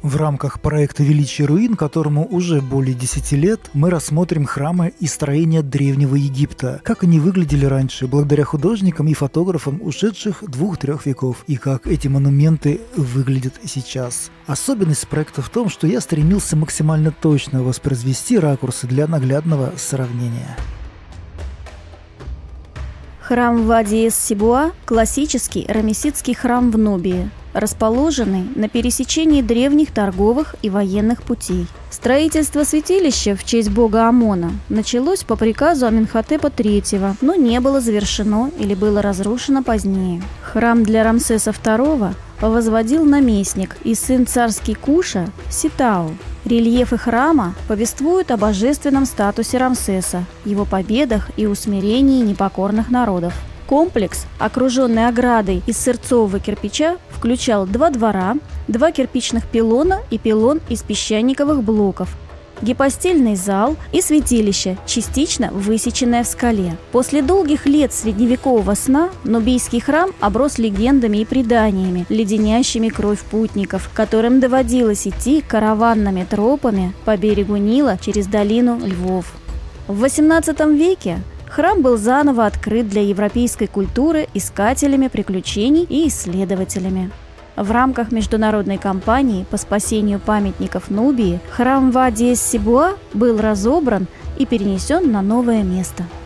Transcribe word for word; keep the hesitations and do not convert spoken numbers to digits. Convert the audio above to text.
В рамках проекта «Величие руин», которому уже более десяти лет, мы рассмотрим храмы и строения Древнего Египта, как они выглядели раньше, благодаря художникам и фотографам ушедших двух-трех веков, и как эти монументы выглядят сейчас. Особенность проекта в том, что я стремился максимально точно воспроизвести ракурсы для наглядного сравнения. Храм Вади-эс-Сибуа – классический рамесидский храм в Нубии, расположенный на пересечении древних торговых и военных путей. Строительство святилища в честь бога Амона началось по приказу Аменхотепа третьего, но не было завершено или было разрушено позднее. Храм для Рамсеса второго возводил наместник и сын царский Куша Ситау. Рельефы храма повествуют о божественном статусе Рамсеса, его победах и усмирении непокорных народов. Комплекс, окруженный оградой из сырцового кирпича, включал два двора, два кирпичных пилона и пилон из песчаниковых блоков, гипостильный зал и святилище, частично высеченное в скале. После долгих лет средневекового сна нубийский храм оброс легендами и преданиями, леденящими кровь путников, которым доводилось идти караванными тропами по берегу Нила через долину Львов. В восемнадцатом веке храм был заново открыт для европейской культуры искателями приключений и исследователями. В рамках международной кампании по спасению памятников Нубии храм Вади-эс-Сибуа был разобран и перенесен на новое место.